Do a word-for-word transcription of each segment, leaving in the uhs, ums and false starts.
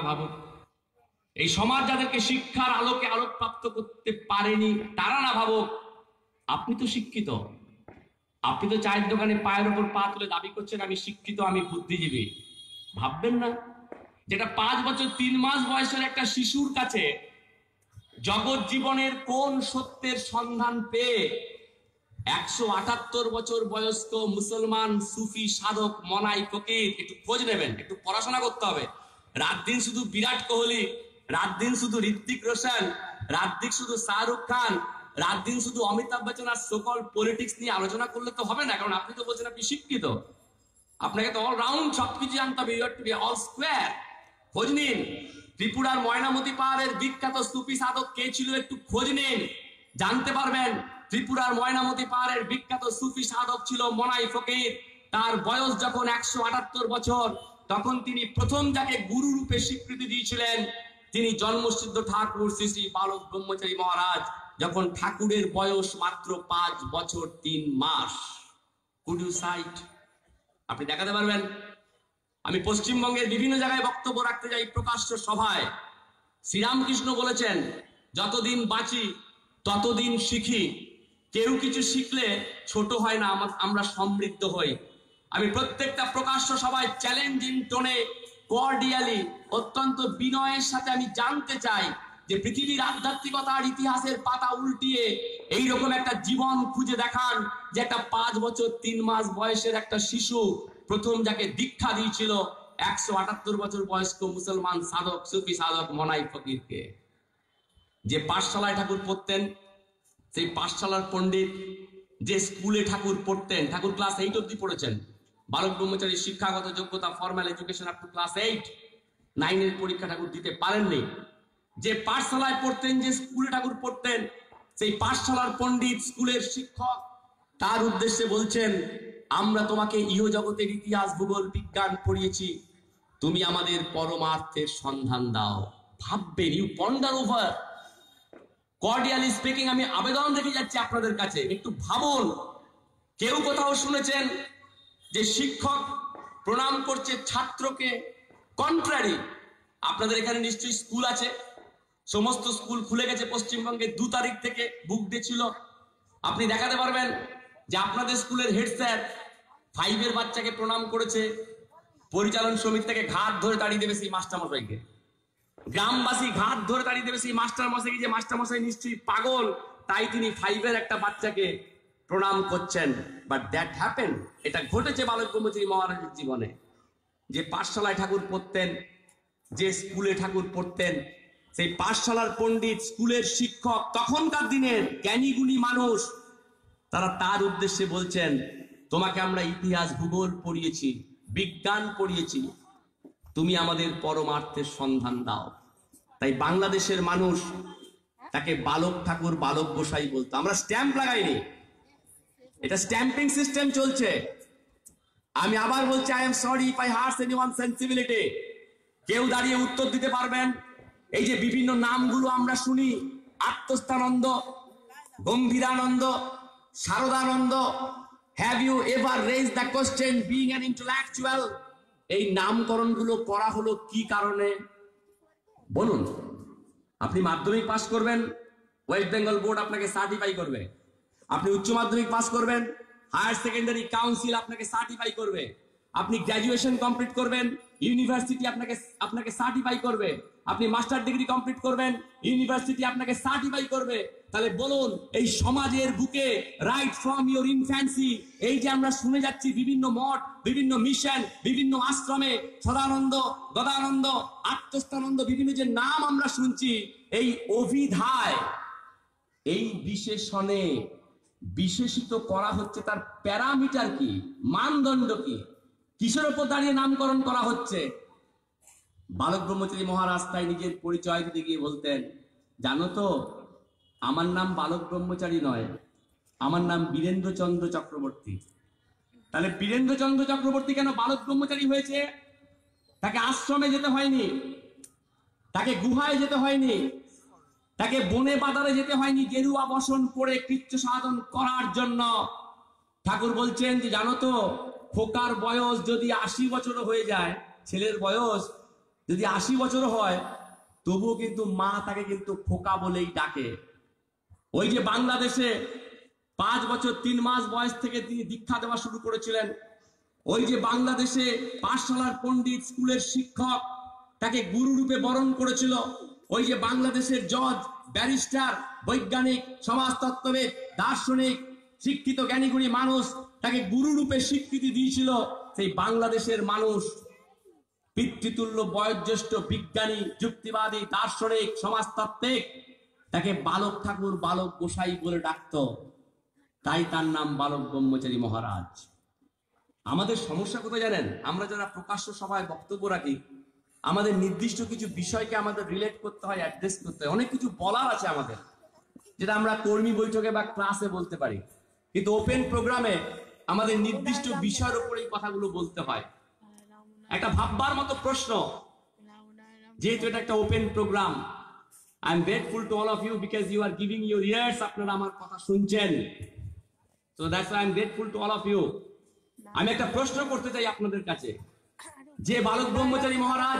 ভাবুক। এই সমাজ যাদেরকে শিক্ষার আলোকে আলোকপ্রাপ্ত করতে পারেনি তারা না ভাবুক আপনি তো শিক্ষিত, আপনি তো চায়ের দোকানে পায়ের ওপর পা তুলে দাবি করছেন আমি শিক্ষিত, আমি বুদ্ধিজীবী। ভাববেন না যেটা পাঁচ বছর তিন মাস বয়সের একটা শিশুর কাছে জগৎ জীবনের কোন সত্যের সন্ধান পেয়ে একশো আটাত্তর বছর বয়স্ক মুসলমান সুফি সাধক মনাই ফকির, একটু খোঁজ নেবেন, একটু পড়াশোনা করতে হবে। রাত দিন শুধু বিরাট কোহলি, রাত দিন শুধু ঋত্বিক রোশন, রাত দিন শুধু শাহরুখ খান, রাত দিন শুধু অমিতাভ বচ্চন আর সকল পলিটিক্স নিয়ে আলোচনা করলে তো হবে না। কারণ আপনি তো বলছেন আপনি শিক্ষিত, আপনাকে তো অল রাউন্ড সবকিছু জানতে হবে, you have to be all square. খোঁজ নিন ত্রিপুরার ময়নামতি পাহাড়ের বিখ্যাত সুফি সাধক কে ছিল, একটু খোঁজ নিন, জানতে পারবেন। ত্রিপুরার ময়নামতি পাহাড়ের বিখ্যাত সুফি সাধক ছিল মনাই ফকির। তার বয়স যখন একশো আটাত্তর বছর, তখন তিনি প্রথম যাকে গুরু রূপে স্বীকৃতি দিয়েছিলেন তিনি জন্মসিদ্ধ ঠাকুর শ্রী শ্রী বালক ব্রহ্মচারী মহারাজ, যখন ঠাকুরের বয়স মাত্র পাঁচ বছর তিন মাস। Could you site? আপনি দেখাতে পারবেন? আমি পশ্চিমবঙ্গের বিভিন্ন জায়গায় বক্তব্য রাখতে যাই প্রকাশ্য সভায়, শ্রীরামকৃষ্ণ বলেছেন যতদিন বাঁচি ততদিন শিখি, কেউ কিছু শিখলে ছোট হয় না, আমরা সমৃদ্ধ হই। আমি প্রত্যেকটা প্রকাশ্য সভায় চ্যালেঞ্জিং টোনে কর্ডিয়ালি অত্যন্ত বিনয়ের সাথে আমি জানতে চাই যে পৃথিবীর আধ্যাত্মিকতার ইতিহাসের পাতা উল্টিয়ে এইরকম একটা জীবন খুঁজে দেখান যে একটা পাঁচ বছর তিন মাস বয়সের একটা শিশু প্রথম যাকে দীক্ষা দিয়েছিল একশো আটাত্তর বছর বয়স্ক মুসলমান সাধক সুফি সাধক মনাই ফকিরকে। যে পাঠশালায় ঠাকুর পড়তেন সেই পাঠশালার পণ্ডিত, যে স্কুলে ঠাকুর পড়তেন, ঠাকুর ক্লাস এইট অব্দি পড়েছেন, বালক ব্রহ্মচারী শিক্ষাগত যোগ্যতা formal education up to class eight, নাইনের পরীক্ষা ঠাকুর দিতে পারেননি। যে পাঠশালায় পড়তেন, যে স্কুলে ঠাকুর পড়তেন, সেই পাঠশালার পণ্ডিত স্কুলের শিক্ষক তার উদ্দেশ্যে বলছেন আমরা তোমাকে ইহ জগতের ইতিহাস ভূগোল বিজ্ঞান পড়িয়েছি, তুমি আমাদের পরমার্থের সন্ধান দাও। ভাববেন, you ponder over. Cordially speaking আমি আবেদন রেখে যাচ্ছি আপনাদের কাছে, একটু ভাবুন। কেউ কোথাও শুনেছেন যে শিক্ষক প্রণাম করছে ছাত্রকে? কন্ট্রারি। আপনাদের এখানে নিশ্চয়ই স্কুল আছে, সমস্ত স্কুল খুলে গেছে পশ্চিমবঙ্গে, দু তারিখ থেকে বুক ডে ছিল। আপনি দেখাতে পারবেন যে আপনাদের স্কুলের হেড স্যার ফাইভের বাচ্চাকে প্রণাম করেছে, পরিচালন সমিতি থেকে ঘাট ধরে দাঁড়িয়ে দেবে সেই মাস্টারমশাইকে, গ্রামবাসী ঘাট ধরে দাঁড়িয়ে দেবে সেই মাস্টারমশাইকে, যে মাস্টারমশাই নিশ্চয়ই পাগল তাই তিনি ফাইভের একটা বাচ্চাকে প্রণাম করছেন। বাট দ্যাট হ্যাপেন, এটা ঘটেছে বালক ব্রহ্মচারী মহারাজের জীবনে। যে পাঠশালায় ঠাকুর পড়তেন, যে স্কুলে ঠাকুর পড়তেন, সেই পাঠশালার পণ্ডিত স্কুলের শিক্ষক তখনকার দিনের জ্ঞানী গুণী মানুষ, তারা তার উদ্দেশ্যে বলছেন তোমাকে আমরা ইতিহাস ভূগোল পড়িয়েছি, বিজ্ঞান পড়িয়েছি, তুমি আমাদের পরমার্থের সন্ধান দাও। তাই বাংলাদেশের মানুষ তাকে বালক ঠাকুর বালক গোসাই বলতো। আমরা স্ট্যাম্প লাগাইনি, এটা স্ট্যাম্পিং সিস্টেম চলছে। আমি আবার বলছি, I am sorry if I hurts anyone sensibility. কেউ দাঁড়িয়ে উত্তর দিতে পারবেন? এই যে বিভিন্ন নামগুলো আমরা শুনি, Atmasthananda, Gambhirananda, Saradananda, have you ever raise the question being an intellectual? এই নামকরণগুলো করা হলো কি কারণে বলুন? আপনি মাধ্যমিক পাস করবেন, ওয়েস্ট বেঙ্গল বোর্ড আপনাকে সার্টিফাই করবে। আপনি উচ্চ মাধ্যমিক পাস করবেন, হায়ার সেকেন্ডারি কাউন্সিল আপনাকে সার্টিফাই করবে। আপনি গ্র্যাজুয়েশন কমপ্লিট করবেন, ইউনিভার্সিটি আপনাকে আপনাকে সার্টিফাই করবে। আপনি মাস্টার ডিগ্রি কমপ্লিট করবেন, ইউনিভার্সিটি আপনাকে সার্টিফাই করবে। তাহলে বলুন, এই সমাজের বুকে রাইট ফ্রম ইউর ইনফ্যান্সি, এই যে আমরা শুনে যাচ্ছি বিভিন্ন মঠ, বিভিন্ন মিশন, বিভিন্ন আশ্রমে সদানন্দ, গদানন্দ, আত্মস্থানন্দ, বিভিন্ন যে নাম আমরা শুনছি, এই অভিধায়, এই বিশেষণে বিশেষিত করা হচ্ছে তার প্যারামিটার কি, মানদণ্ড কি, কিসের উপর দাঁড়িয়ে নামকরণ করা হচ্ছে? বালক ব্রহ্মচারী মহারাজ তাই নিজের পরিচয় দিতে গিয়ে বলতেন, জানো তো আমার নাম বালক ব্রহ্মচারী নয়, আমার নাম বীরেন্দ্রচন্দ্র চক্রবর্তী। তাহলে বীরেন্দ্রচন্দ্র চক্রবর্তী কেন বালক ব্রহ্মচারী হয়েছে? তাকে আশ্রমে যেতে হয়নি, তাকে গুহায় যেতে হয়নি, তাকে বনে বাজারে যেতে হয়নি গেরুয়া বসন পরে কৃচ্ছ সাধন করার জন্য। ঠাকুর বলছেন যে জানো তো খোকার বয়স যদি আশি বছর হয়ে যায়, ছেলের বয়স যদি আশি বছর হয় তবুও কিন্তু মা তাকে কিন্তু খোকা বলেই ডাকে। ওই যে বাংলাদেশে পাঁচ বছর তিন মাস বয়স থেকে তিনি দীক্ষা দেওয়া শুরু করেছিলেন, ওই যে বাংলাদেশে পাঠশালার পণ্ডিত স্কুলের শিক্ষক তাকে গুরু রূপে বরণ করেছিল, ওই যে বাংলাদেশের জজ ব্যারিস্টার বৈজ্ঞানিক সমাজতত্ত্ববিদ দার্শনিক শিক্ষিত জ্ঞানীগুণী মানুষ তাকে গুরু রূপে স্বীকৃতি দিয়েছিল, সেই বাংলাদেশের মানুষ পিতৃতুল্য বয়োজ্যেষ্ঠ বিজ্ঞানী যুক্তিবাদী দার্শনিক সমাজতাত্ত্বিক তাকে বালক ঠাকুর বালক গোসাই বলে ডাকত, তাই তার নাম বালক ব্রহ্মচারী মহারাজ। আমাদের সমস্যা কোথায় জানেন? আমরা যারা প্রকাশ্য সভায় বক্তব্য রাখি, আমাদের নির্দিষ্ট কিছু বিষয়কে আমাদের রিলেট করতে হয়, অ্যাড্রেস করতে হয়, অনেক কিছু বলার আছে আমাদের, যেটা আমরা কর্মী বৈঠকে বা ক্লাসে বলতে পারি, কিন্তু ওপেন প্রোগ্রামে আমাদের নির্দিষ্ট বিষয়ের উপর এই কথাগুলো বলতে হয়। একটা ভাববার মতো প্রশ্ন, যেহেতু এটা একটা open programme, I am grateful to all of you because you are giving your ears, আপনারা আমার কথা শুনছেন, so that's I am grateful to all of you. আমি একটা প্রশ্ন করতে চাই আপনাদের কাছে, যে বালক ব্রহ্মচারী মহারাজ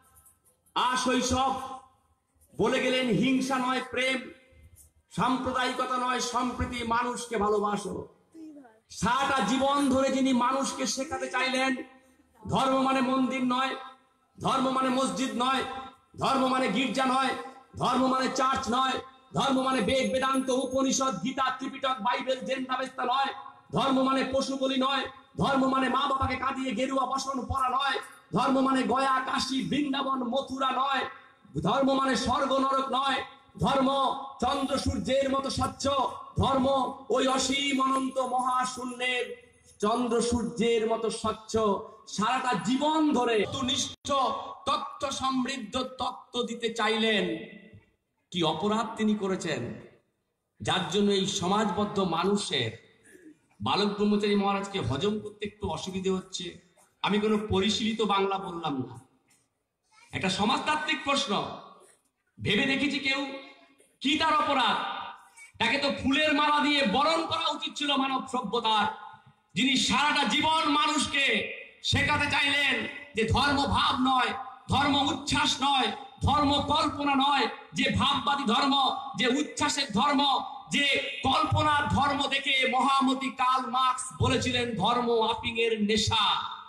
আশৈশব বলে গেলেন হিংসা নয় প্রেম, সাম্প্রদায়িকতা নয় সম্প্রীতি, মানুষকে ভালোবাসো, সারাটা জীবন ধরে যিনি মানুষকে শেখাতে চাইলেন ধর্ম মানে মন্দির নয়, ধর্ম মানে মসজিদ নয়, ধর্ম মানে গির্জা নয়, ধর্ম মানে চার্চ নয়, ধর্ম মানে বেদ বেদান্ত উপনিষদ গীতা ত্রিপিটক বাইবেল জেন্দাবেস্তা নয়, ধর্ম মানে পশু বলি নয়, ধর্ম মানে মা বাবাকে কাঁদিয়ে গেরুয়া বসন পরা নয়, ধর্ম মানে গয়া কাশী বৃন্দাবন মথুরা নয়, ধর্ম মানে স্বর্গ নরক নয়, ধর্ম চন্দ্র সূর্যের মতো স্বচ্ছ, ধর্ম ওই অসীম অনন্ত মহাশূন্যের চন্দ্র সূর্যের মতো স্বচ্ছ। সারাটা জীবন ধরে নিষ্ঠ তত্ত্ব সমৃদ্ধ তত্ত্ব দিতে চাইলেন। কি অপরাধ তিনি করেছেন যার জন্য এই সমাজবদ্ধ মানুষের বালক ব্রহ্মচারী মহারাজকে হজম করতে একটু অসুবিধে হচ্ছে? আমি কোনো পরিশীলিত বাংলা বললাম না, একটা সমাজতাত্ত্বিক প্রশ্ন। ভেবে দেখেছি কেউ কি তার অপরাধ? তাকে তো ফুলের মালা দিয়ে বরণ করা উচিত ছিল মানব সভ্যতার, যিনি সারাটা জীবন মানুষকে শেখাতে চাইলেন যে ধর্ম ভাব নয়, ধর্ম উচ্ছ্বাস নয়, ধর্ম কল্পনা নয়, যে ভাববাদী ধর্ম, যে উচ্ছ্বাসের ধর্ম, যে কল্পনার ধর্ম দেখে মহামতি কার্ল মার্কস বলেছিলেন ধর্ম আফিংয়ের নেশা।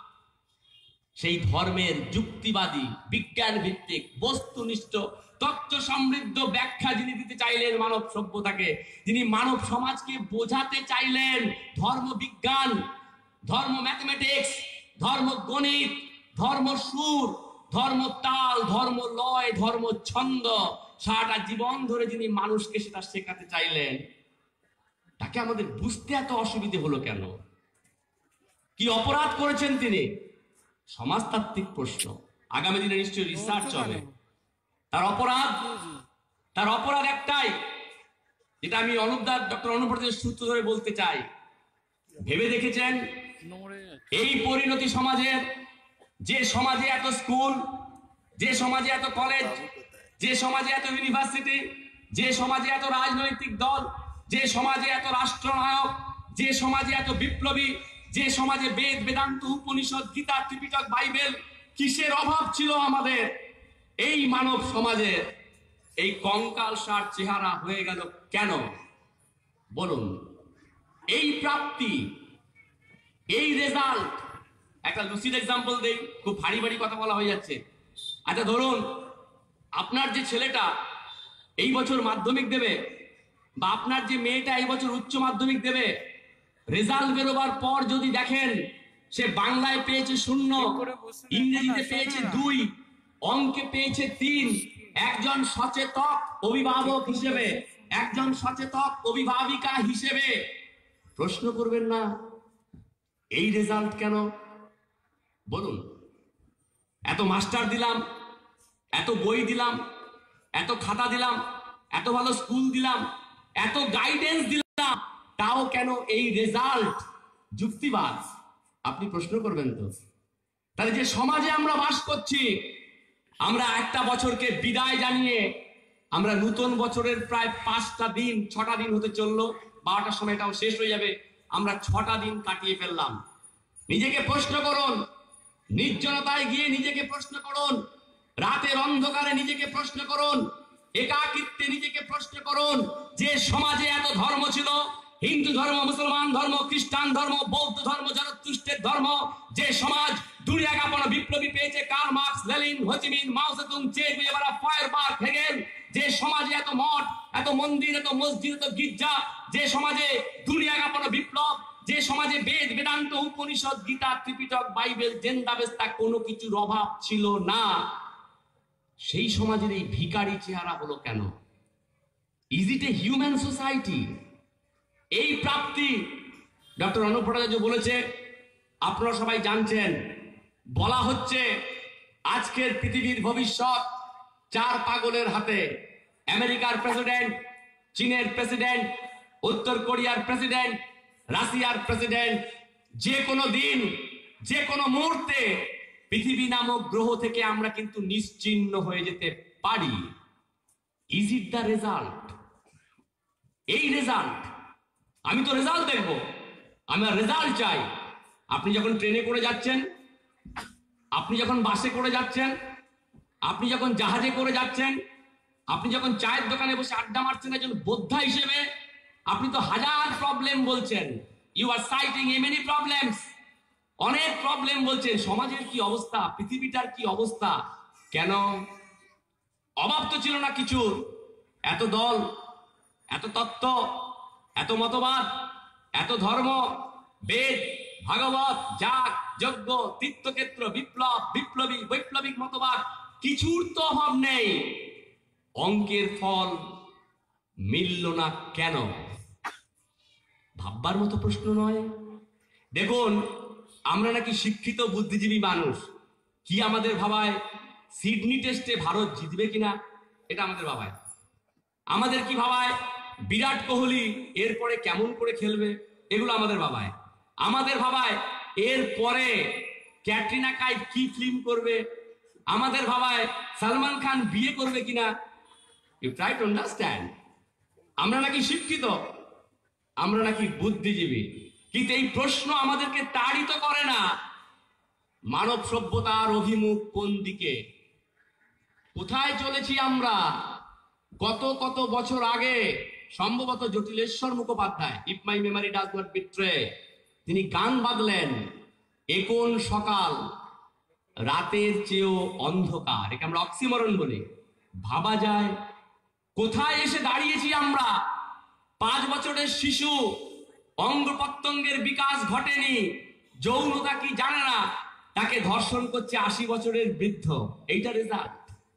সেই ধর্মের যুক্তিবাদী বিজ্ঞান ভিত্তিক বস্তুনিষ্ঠ তত্ত্ব সমৃদ্ধ ব্যাখ্যা যিনি দিতে চাইলেন মানব সভ্যতাকে, যিনি মানব সমাজকে বোঝাতে চাইলেন ধর্ম বিজ্ঞান, ধর্ম ম্যাথমেটিক্স, ধর্ম গণিত, ধর্ম সুর, ধর্ম তাল, ধর্ম লয়, ধর্ম ছন্দ, সারাটা জীবন ধরে যিনি মানুষকে সেটা শেখাতে চাইলেন, তাকে আমাদের বুঝতে এত অসুবিধে হলো কেন? কি অপরাধ করেছেন তিনি? সমাজতাত্ত্বিক প্রশ্ন, আগামী দিনে নিশ্চয়ই রিসার্চ হবে। তার অপরাধ, তার অপরাধ একটাই, যেটা আমি অনুপদার ডক্টর অনুপদের সূত্র ধরে বলতে চাই। ভেবে দেখেছেন এই পরিণতি সমাজের, যে সমাজে এত স্কুল, যে সমাজে এত কলেজ, যে সমাজে এত ইউনিভার্সিটি, যে সমাজে এত রাজনৈতিক দল, যে সমাজে এত রাষ্ট্রনায়ক, যে সমাজে এত বিপ্লবী, যে সমাজে বেদ বেদান্ত উপনিষদ গীতা ত্রিপিটক বাইবেল, কিসের অভাব ছিল আমাদের? এই মানব সমাজের এই কঙ্কালসার চেহারা হয়ে গেল কেন বলুন? এই প্রাপ্তি, এই রেজাল্ট, একটা লুসিড এক্সাম্পল দেই, খুব ভারী ভারী কথা বলা হয়ে যাচ্ছে। আচ্ছা ধরুন আপনার যে ছেলেটা এই বছর মাধ্যমিক দেবে, বা আপনার যে মেয়েটা এই বছর উচ্চ মাধ্যমিক দেবে, রেজাল্ট বেরোবার পর যদি দেখেন সে বাংলায় পেয়েছে শূন্য, ইংরেজিতে পেয়েছে দুই, অঙ্কে পেয়েছে তিন, একজন সচেতক অভিভাবক হিসেবে, একজন সচেতক অভিভাবিকা হিসেবে প্রশ্ন করবেন না এই রেজাল্ট কেন? বলুন, এত মাস্টার দিলাম, এত বই দিলাম, এত খাতা দিলাম, এত ভালো স্কুল দিলাম, এত গাইডেন্স দিলাম, তাও কেন এই রেজাল্ট? যুক্তিবাদ। আপনি প্রশ্ন করবেন তো? তাহলে যে সমাজে আমরা বাস করছি, আমরা একটা বছরকে বিদায় জানিয়ে আমরা নতুন বছরের প্রায় পাঁচটা দিন ছটা দিন হতে চললো, বারোটার সময় এটাও শেষ হয়ে যাবে, আমরা ছটা দিন কাটিয়ে ফেললাম। নিজেকে প্রশ্ন করুন, নির্জনতায় গিয়ে নিজেকে প্রশ্ন করুন, রাতের অন্ধকারে নিজেকে প্রশ্ন করুন, একাকিত্বে নিজেকে প্রশ্ন করুন, যে সমাজে এত ধর্ম ছিল, হিন্দু ধর্ম, মুসলমান ধর্ম, খ্রিস্টান ধর্ম, বৌদ্ধ ধর্ম, জরতুষ্ট্রের ধর্ম, যে সমাজ দুনিয়া কাঁপানো বিপ্লবী পেয়েছে কার্ল মার্কস, লেনিন, হো চি মিন, মাও সেতুং, চে গুয়েভারা, ফায়ারবার্গ, হেগেল, যে সমাজে এত মঠ, এত মন্দির, এত মসজিদ, এত গির্জা, যে সমাজে দুনিয়া কাঁপানো বিপ্লব, যে সমাজে বেদ, বেদান্ত, উপনিষদ, গীতা, ত্রিপিটক, বাইবেল, জেন্দাবেস্তা কোনো কিছুর অভাব ছিল না, সেই সমাজের এই ভিখারি চেহারা হলো কেন? Is it a human society? এই প্রাপ্তি ডক্টর অনুপ ভট্টাচার্য বলেছে, আপনারা সবাই জানছেন, বলা হচ্ছে আজকের পৃথিবীর ভবিষ্যৎ চার পাগলের হাতে। আমেরিকার প্রেসিডেন্ট, চীনের প্রেসিডেন্ট, উত্তর কোরিয়ার প্রেসিডেন্ট, রাশিয়ার প্রেসিডেন্ট, যে কোনো দিন, যে কোনো মুহূর্তে পৃথিবী নামক গ্রহ থেকে আমরা কিন্তু নিশ্চিহ্ন হয়ে যেতে পারি। Is it the result? এই রেজাল্ট, আমি তো রেজাল্ট দেখবো, আমি রেজাল্ট চাই। আপনি যখন ট্রেনে করে যাচ্ছেন, আপনি যখন বাসে করে যাচ্ছেন, আপনি যখন জাহাজে করে যাচ্ছেন, আপনি যখন চায়ের দোকানে বসে আড্ডা মারছেন একজন বোদ্ধা হিসেবে, আপনি তো হাজার প্রবলেম বলছেন। You are citing a many problems, অনেক প্রবলেম বলছেন। সমাজের কি অবস্থা, পৃথিবীটার কি অবস্থা? কেন? অভাব তো ছিল না কিছুর। এত দল, এত তত্ত্ব, এত মতবাদ, এত ধর্ম, বেদ, ভাগবত, যাগ, যজ্ঞ, তীর্থক্ষেত্র, বিপ্লব, বিপ্লবী, বৈপ্লবিক মতবাদ, কিছুর তো অভাব নেই। অঙ্কের ফল মিলল না কেন? ভাববার মতো প্রশ্ন নয়? দেখুন, আমরা নাকি শিক্ষিত বুদ্ধিজীবী মানুষ, কি আমাদের ভাবায় সিডনি টেস্টে ভারত জিতবে কিনা, এটা আমাদের ভাবায়। আমাদের কি ভাবায় বিরাট কোহলি এরপরে কেমন করে খেলবে, এগুলো আমাদের ভাবায়। আমাদের ভাবায় এরপরে ক্যাটরিনা কাইফ কি ফিল্ম করবে, আমাদের ভাবায় সালমান খান বিয়ে করবে কিনা। ইউ ট্রাই টু আন্ডারস্ট্যান্ড, আমরা নাকি শিক্ষিত, আমরা নাকি বুদ্ধিজীবী, কিন্তু এই প্রশ্ন আমাদেরকে তাড়িত করে না। মানব সভ্যতার অভিমুখ কোন দিকে, কোথায় চলেছি আমরা? কত কত বছর আগে সম্ভবত Jatileshwar Mukhopadhyay, if my memory does not betray, তিনি গান বাঁধলেন, এ কোন সকাল রাতের চেয়েও অন্ধকার। একে আমরা অক্সিমরন বলি। ভাবা যায় কোথায় এসে দাঁড়িয়েছি আমরা। পাঁচ বছরের শিশু, অঙ্গ প্রত্যঙ্গের বিকাশ ঘটেনি, যৌনতা কি জানে না, তাকে ধর্ষণ করছে আশি বছরের বৃদ্ধ। এইটা রেজাল্ট,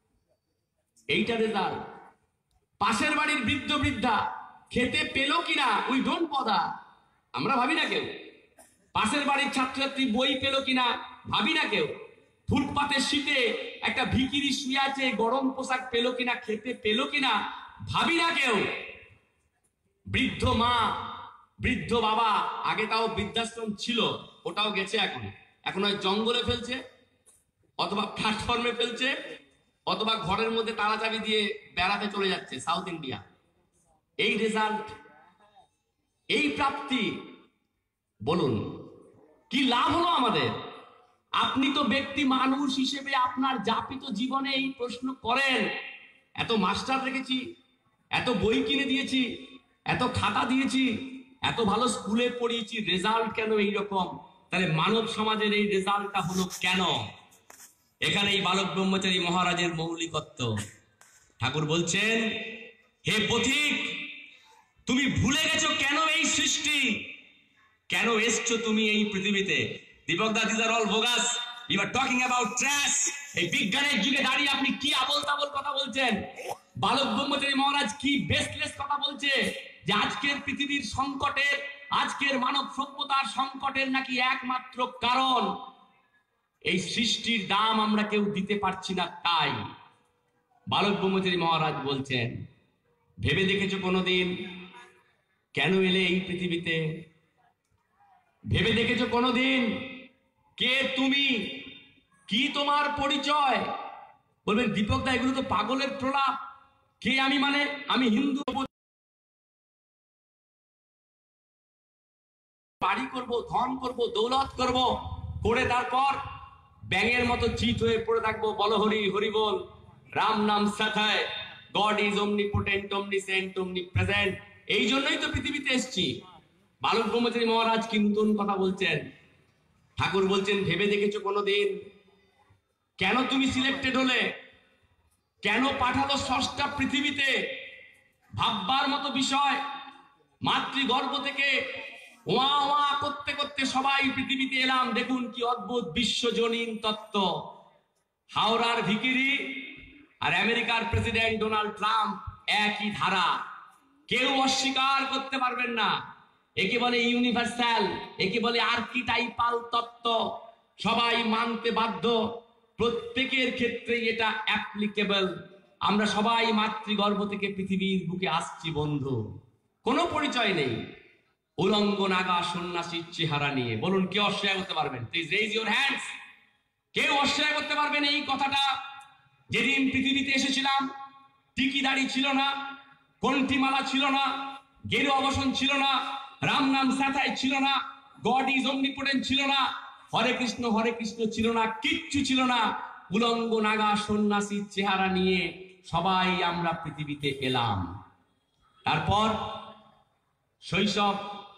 এইটা রেজাল্ট। পাশের বাড়ির বৃদ্ধ বৃদ্ধা খেতে পেল কিনা উই ডোন্ট বদার, আমরা ভাবি না কেউ। পাশের বাড়ির ছাত্রছাত্রী বই পেল কিনা ভাবি না কেউ। ফুটপাতের শীতে একটা ভিখিরি শুয়ে আছে, গরম পোশাক পেল কিনা, খেতে পেল কিনা ভাবি না কেউ। বৃদ্ধ মা, বৃদ্ধ বাবা, আগে তাও বৃদ্ধাশ্রম ছিল, ওটাও গেছে এখন, এখন হয় জঙ্গলে ফেলছে, অথবা প্ল্যাটফর্মে ফেলছে, অথবা ঘরের মধ্যে তালা চাবি দিয়ে বেড়াতে চলে যাচ্ছে সাউথ ইন্ডিয়া। এই রেজাল্ট, এই প্রাপ্তি, বলুন কি লাভ হলো আমাদের? আপনি তো ব্যক্তি মানুষ হিসেবে আপনার যাপিত জীবনে এই প্রশ্ন করেন। এত মাস্টার রেখেছি, এত বই কিনে দিয়েছি, এত খাতা দিয়েছি, এত ভালো স্কুলে পড়িয়েছি, রেজাল্ট কেন এইরকম? তাহলে মানব সমাজের এই রেজাল্টটা হলো কেন? এখানে এই বালক ব্রহ্মচারী মহারাজের মৌলিকত্ব। ঠাকুর বলছেন, হে পথিক, তুমি ভুলে গেছো কেন এই সৃষ্টি, কেন এসছো তুমি এই পৃথিবীতে। দীপক দা, these are all bogus. You are talking about trash. এই বিজ্ঞানের যুগে দাঁড়িয়ে আপনি কি আবল তাবল কথা বলছেন? বালক ব্রহ্মচারী মহারাজ কি বেসলেস কথা বলছে, যে আজকের পৃথিবীর সংকটের, আজকের মানব সভ্যতার সংকটের নাকি একমাত্র কারণ এই সৃষ্টির দাম আমরা কেউ দিতে পারছি না। তাই বালক ব্রহ্মচারী মহারাজ বলছেন, ভেবে দেখেছো কোনোদিন কেন এলে এই পৃথিবীতে? ভেবে দেখেছো কোনোদিন কে তুমি, কি তোমার পরিচয়? বলবেন দীপক দা, এগুলো তো পাগলের প্রলাপ। কে আমি মানে? আমি হিন্দু, বাড়ি করব, ধন করব, দৌলত করব, করে তারপর ব্যাঙের মতো চিত হয়ে পড়ে থাকবো, বল হরি হরি বল, রাম নাম সাথায়, God is omnipotent, omniscient, omnipresent। এই জন্যই তো পৃথিবীতে এসেছি। বালক ব্রহ্মচারী মহারাজ কি নতুন কথা বলছেন। ঠাকুর বলছেন, ভেবে দেখেছো কোনোদিন কেন তুমি সিলেক্টেড হলে, কেন পাঠালো স্রষ্টা পৃথিবীতে? ভাববার মতো বিষয়। মাতৃগর্ভ থেকে ওয়া ওয়া করতে করতে সবাই পৃথিবীতে এলাম। দেখুন কি অদ্ভুত বিশ্বজনীন তত্ত্ব। হাওড়ার ভিকিরি আর আমেরিকার প্রেসিডেন্ট ডোনাল্ড ট্রাম্প একই ধারা, কেউ অস্বীকার করতে পারবেন না। একে বলে ইউনিভার্সাল, একে বলে আর্কিটাইপাল তত্ত্ব। সবাই মানতে বাধ্য, প্রত্যেকের ক্ষেত্রে এটা অ্যাপ্লিকেবল। আমরা সবাই মাতৃগর্ভ থেকে পৃথিবীর বুকে আসছি বন্ধু, কোনো পরিচয় নেই। উলঙ্গ নাগা সন্ন্যাসীর চেহারা নিয়ে বলুন কে অস্বীকার করতে পারবেন? Please raise your hands. কেউ অস্বীকার করতে পারবেন এই কথাটা? যেদিন পৃথিবীতে এসেছিলাম টিকি দাড়ি ছিল না, কণ্ঠিমালা ছিল না, গেরুয়া বসন ছিল না, রাম নাম সাথায় ছিল না, গড ইজ omnipotent ছিল না, হরে কৃষ্ণ হরে কৃষ্ণ ছিল না, কিচ্ছু ছিল না। উলঙ্গ নাগা সন্ন্যাসীর চেহারা নিয়ে সবাই আমরা পৃথিবীতে এলাম। তারপর শৈশব,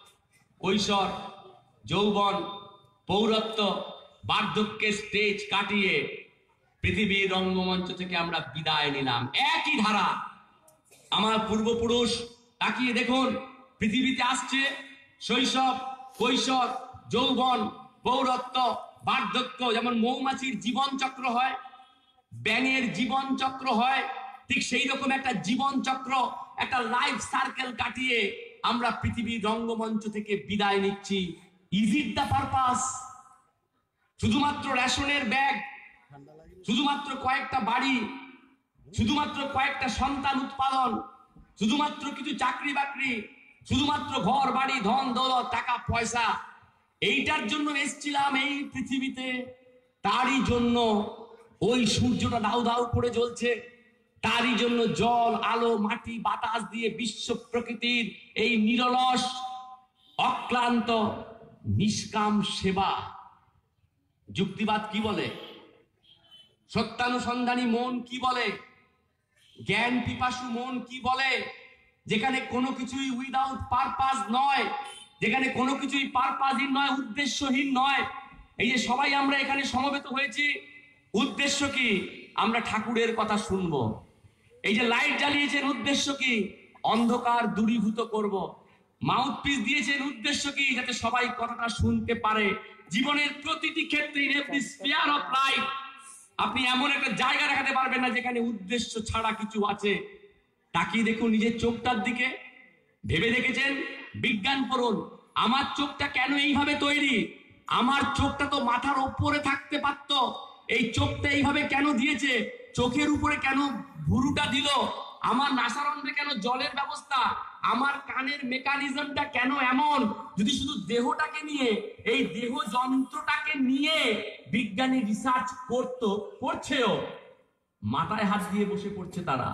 কৈশোর, যৌবন, পৌরত্ব, বার্ধক্যের স্টেজ কাটিয়ে পৃথিবীর রঙ্গমঞ্চ থেকে আমরা বিদায় নিলাম। একই ধারা। আমার পূর্বপুরুষ তাকিয়ে দেখুন, পৃথিবীতে আসছে শৈশব, কৈশোর, যৌবন, পৌরত্ব, বার্ধক্য। যেমন মৌমাছির জীবন চক্র হয়, ব্যাঙের জীবন চক্র হয়, ঠিক সেই রকম একটা জীবন চক্র, একটা লাইফ সার্কেল কাটিয়ে আমরা পৃথিবীর রঙ্গমঞ্চ থেকে বিদায় নিচ্ছি। Is it the purpose? শুধুমাত্র রেশনের ব্যাগ, শুধুমাত্র কয়েকটা বাড়ি, শুধুমাত্র কয়েকটা সন্তান উৎপাদন, শুধুমাত্র কিছু চাকরি বাকরি, শুধুমাত্র ঘর বাড়ি, ধন দৌলত, টাকা পয়সা, এইটার জন্য এসেছিলাম এই পৃথিবীতে? তারই জন্য ওই সূর্যটা দাউ দাউ করে জ্বলছে, তারই জন্য জল, আলো, মাটি, বাতাস দিয়ে বিশ্ব প্রকৃতির এই নিরলস অক্লান্ত নিষ্কাম সেবা। যুক্তিবাদ কি বলে? সত্যানুসন্ধানী মন কি বলে? জ্ঞান পিপাসু মন কি বলে? যেখানে কোনো কিছুই উইদাউট পারপাস নয়, যেখানে কোনো কিছুই পারপাসহীন নয়, উদ্দেশ্যহীন নয়। এই যে সবাই আমরা এখানে সমবেত হয়েছি, উদ্দেশ্য কি? আমরা ঠাকুরের কথা শুনবো। এই যে লাইট জ্বালিয়েছেন, উদ্দেশ্য কি? অন্ধকার দূরীভূত করব। মাউথ পিস দিয়েছেন, উদ্দেশ্য কি? যাতে সবাই কথাটা শুনতে পারে। জীবনের প্রতিটি ক্ষেত্রে, in every sphere of life, আপনি এমন একটা জায়গা দেখাতে পারবেন না যেখানে উদ্দেশ্য ছাড়া কিছু আছে। তাকিয়ে দেখুন নিজের চোখটার দিকে, ভেবে দেখেছেন? বিজ্ঞান পড়ুন। আমার চোখটা কেন এইভাবে তৈরি? আমার চোখটা তো মাথার ওপরে থাকতে পারত। এই চোখটা এইভাবে কেন দিয়েছে? চোখের উপরে কেন ভুরুটা দিল? আমার নাসারন্ধ্রে কেন জলের ব্যবস্থা? আমার কানের মেকানিজমটা কেন এমন? যদি শুধু দেহটাকে নিয়ে, এই দেহ যন্ত্রটাকে নিয়ে বিজ্ঞানী রিসার্চ করতো, করছেও, মাথায় হাত দিয়ে বসে পড়ছে তারা।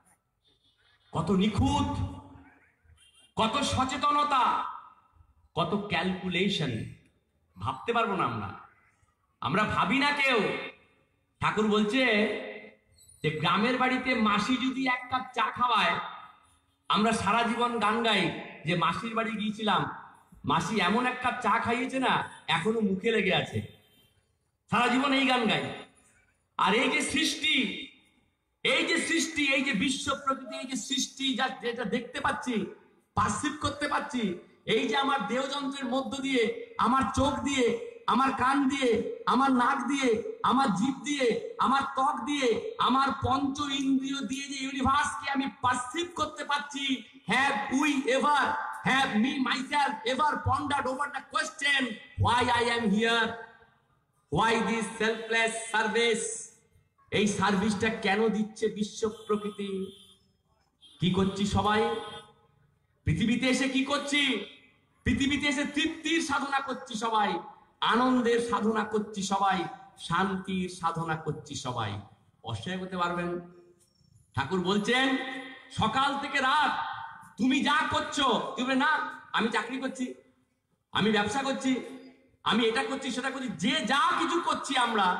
কত নিখুঁত, কত সচেতনতা, কত ক্যালকুলেশন, ভাবতে পারবো না আমরা। আমরা ভাবি না কেউ। ঠাকুর বলছে যে গ্রামের বাড়িতে মাসি যদি এক কাপ চা খাওয়ায়, আমরা সারা জীবন গান গাই যে মাসির বাড়ি গিয়েছিলাম, মাসি এমন এক কাপ চা খাইয়েছে না, এখনো মুখে লেগে আছে। সারা জীবন এই গান গাই। আর এই যে সৃষ্টি, এই যে সৃষ্টি, এই যে বিশ্ব প্রকৃতি, এই যে সৃষ্টি, যা যেটা দেখতে পাচ্ছি, পারসিভ করতে পাচ্ছি, এই যে আমার দেহযন্ত্রের মধ্য দিয়ে, আমার চোখ দিয়ে, আমার কান দিয়ে, আমার নাক দিয়ে, আমার জিভ দিয়ে, আমার ত্বক দিয়ে, আমার পঞ্চ ইন্দ্রিয় দিয়ে যে ইউনিভার্সকে আমি পারসিভ করতে পারছি, have we ever, have me myself ever pondered over the question why I am here? Why this selfless service? এই সার্ভিসটা কেন দিচ্ছে বিশ্ব প্রকৃতি? কি করছি সবাই? পৃথিবীতে এসে কি করছি? পৃথিবীতে এসে তৃপ্তির সাধনা করছি সবাই, আনন্দের সাধনা করছি সবাই, শান্তির সাধনা করছি সবাই। অস্বীকার করতে পারবেন? ঠাকুর বলছেন সকাল থেকে রাত তুমি যা করছো, তুমি না আমি চাকরি করছি, আমি ব্যবসা করছি, আমি এটা করছি সেটা করছি, যে যা কিছু করছি আমরা,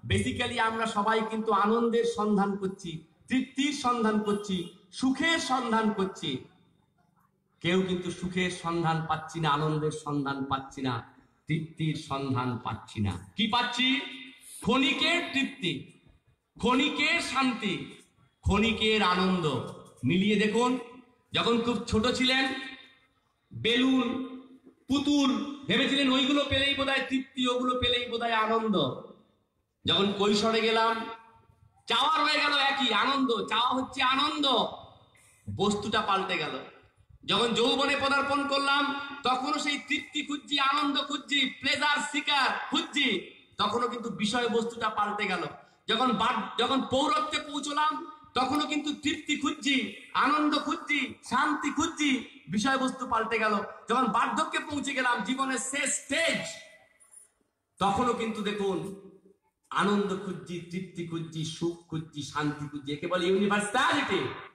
বেসিক্যালি আমরা সবাই কিন্তু আনন্দের সন্ধান করছি, তৃপ্তির সন্ধান করছি, সুখের সন্ধান করছি। কেউ কিন্তু সুখের সন্ধান পাচ্ছি না, আনন্দের সন্ধান পাচ্ছি না, তৃপ্তির সন্ধান পাচ্ছি না। কি পাচ্ছি? ক্ষণিকের তৃপ্তি, ক্ষণিকের শান্তি, ক্ষণিকের আনন্দ। মিলিয়ে দেখুন, যখন খুব ছোট ছিলেন বেলুন, পুতুল ভেবেছিলেন ওইগুলো পেলেই বোধহয় তৃপ্তি, ওগুলো পেলেই বোধহয় আনন্দ। যখন কৈশোরে গেলাম, চাওয়া রয়ে গেল একই, আনন্দ। চাওয়া হচ্ছে আনন্দ, বস্তুটা পাল্টে গেল। যখন যৌবনে পদার্পণ করলাম, তখনও সেই তৃপ্তি খুঁজছি, আনন্দ খুঁজছি, প্লেজার সিকার খুঁজছি, তখনও কিন্তু বিষয় বস্তুটা পাল্টে গেল। যখন যখন পৌরত্বে পৌঁছলাম, তখনও কিন্তু তৃপ্তি খুঁজছি, আনন্দ খুঁজছি, শান্তি খুঁজছি, বিষয়বস্তু পাল্টে গেল। যখন বার্ধক্যে পৌঁছে গেলাম, জীবনের শেষ স্টেজ, তখনও কিন্তু দেখুন আনন্দ খুঁজছি, তৃপ্তি খুঁজছি, সুখ খুঁজছি, শান্তি খুঁজছি। একে বলে ইউনিভার্সালিটি।